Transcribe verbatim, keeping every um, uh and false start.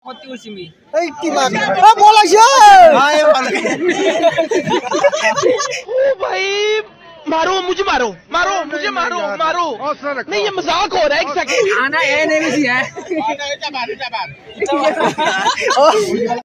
Mati usimi. Eh, gimana? Ah, bola siya! Ayo, ओ भाई मारो मुझे मारो मारो मुझे मारो मारो नहीं ये मजाक हो रहा है एक second Anak ya ini sih ya.